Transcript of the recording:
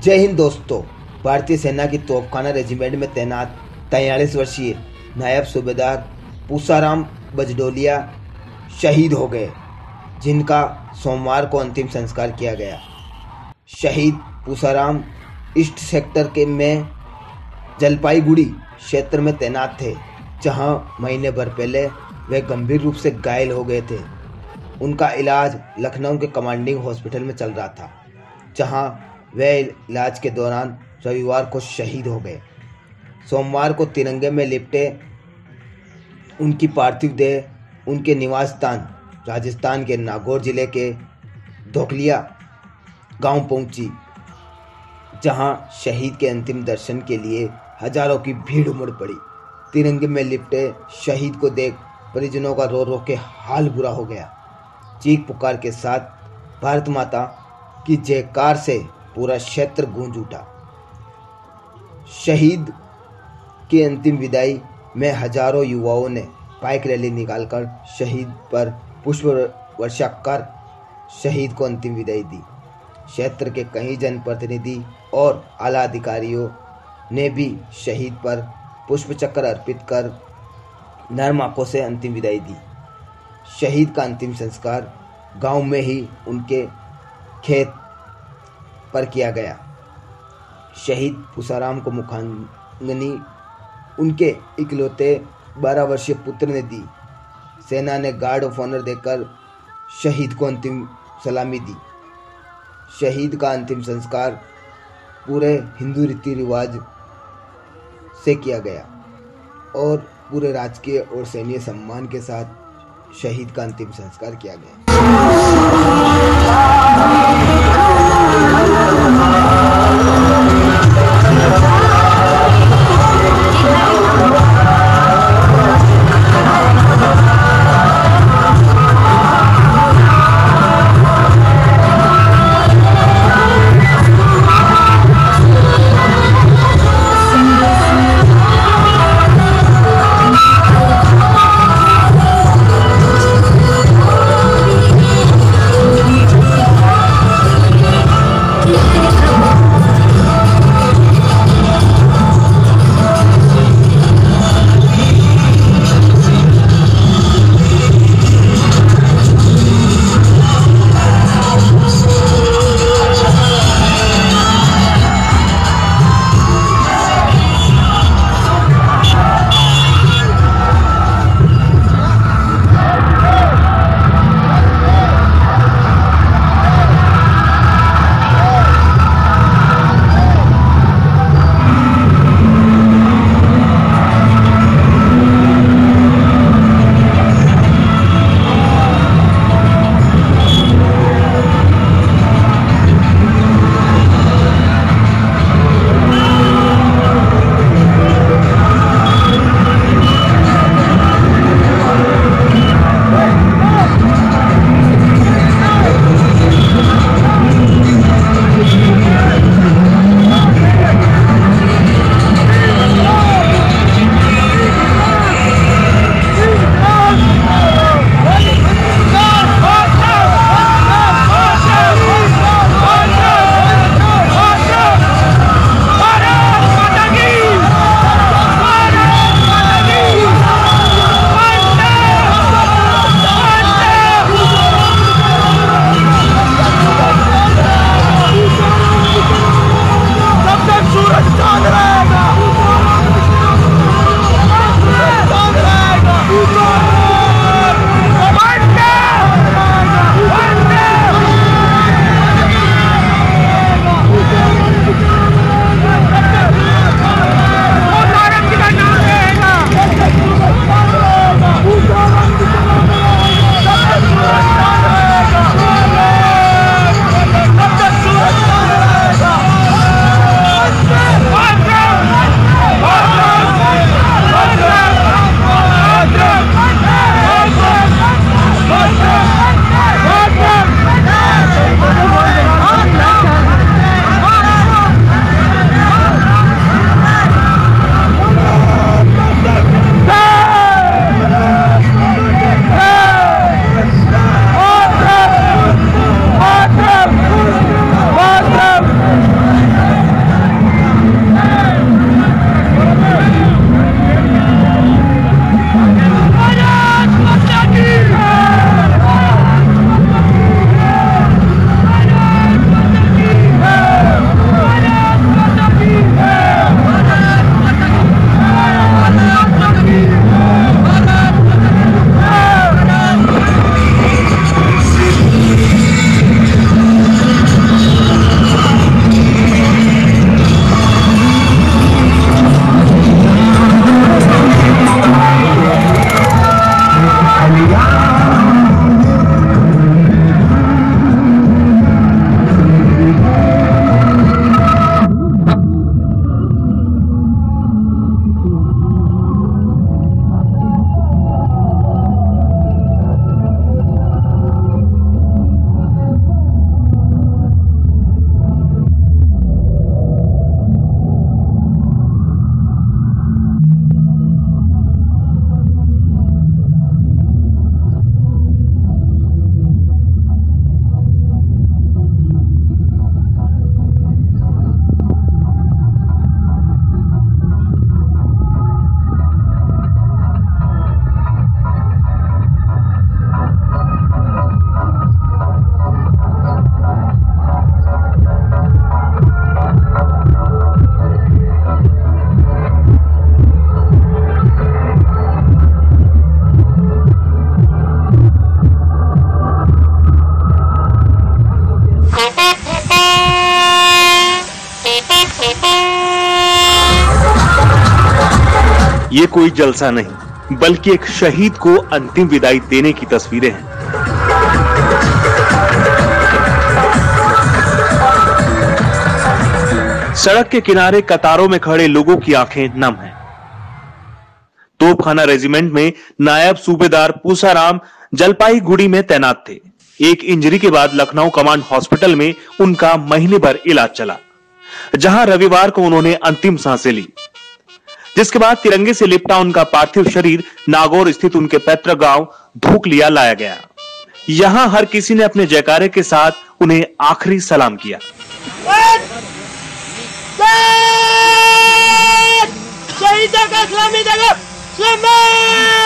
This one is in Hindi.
जय हिंद दोस्तों। भारतीय सेना की तोपखाना रेजिमेंट में तैनात 43 वर्षीय नायब सूबेदार पूसाराम बजडोलिया शहीद हो गए, जिनका सोमवार को अंतिम संस्कार किया गया। शहीद पूसाराम ईस्ट सेक्टर के में जलपाईगुड़ी क्षेत्र में तैनात थे, जहां महीने भर पहले वे गंभीर रूप से घायल हो गए थे। उनका इलाज लखनऊ के कमांडिंग हॉस्पिटल में चल रहा था, जहां वे इलाज के दौरान रविवार को शहीद हो गए। सोमवार को तिरंगे में लिपटे उनकी पार्थिव देह उनके निवास स्थान राजस्थान के नागौर जिले के धोकलिया गांव पहुंची, जहां शहीद के अंतिम दर्शन के लिए हजारों की भीड़ उमड़ पड़ी। तिरंगे में लिपटे शहीद को देख परिजनों का रो रो के हाल बुरा हो गया। चीख पुकार के साथ भारत माता की जयकार से पूरा क्षेत्र गूंज उठा। शहीद की अंतिम विदाई में हजारों युवाओं ने बाइक रैली निकालकर शहीद पर पुष्प वर्षा कर शहीद को अंतिम विदाई दी। क्षेत्र के कई जनप्रतिनिधि और आला अधिकारियों ने भी शहीद पर पुष्प चक्र अर्पित कर नर्म आंखों से अंतिम विदाई दी। शहीद का अंतिम संस्कार गांव में ही उनके खेत पर किया गया। शहीद पूसाराम को मुखाग्नि उनके इकलौते 12 वर्षीय पुत्र ने दी। सेना ने गार्ड ऑफ ऑनर देकर शहीद को अंतिम सलामी दी। शहीद का अंतिम संस्कार पूरे हिंदू रीति रिवाज से किया गया और पूरे राजकीय और सैन्य सम्मान के साथ शहीद का अंतिम संस्कार किया गया। Yeah. ये कोई जलसा नहीं बल्कि एक शहीद को अंतिम विदाई देने की तस्वीरें हैं। सड़क के किनारे कतारों में खड़े लोगों की आंखें नम हैं। तोपखाना रेजिमेंट में नायब सूबेदार पूसाराम जलपाईगुड़ी में तैनात थे। एक इंजरी के बाद लखनऊ कमांड हॉस्पिटल में उनका महीने भर इलाज चला, जहां रविवार को उन्होंने अंतिम सांसें ली, जिसके बाद तिरंगे से लिपटा उनका पार्थिव शरीर नागौर स्थित उनके पैतृक गांव धूकलिया लाया गया। यहां हर किसी ने अपने जयकारे के साथ उन्हें आखिरी सलाम किया। शहीदों का सलामी देगा।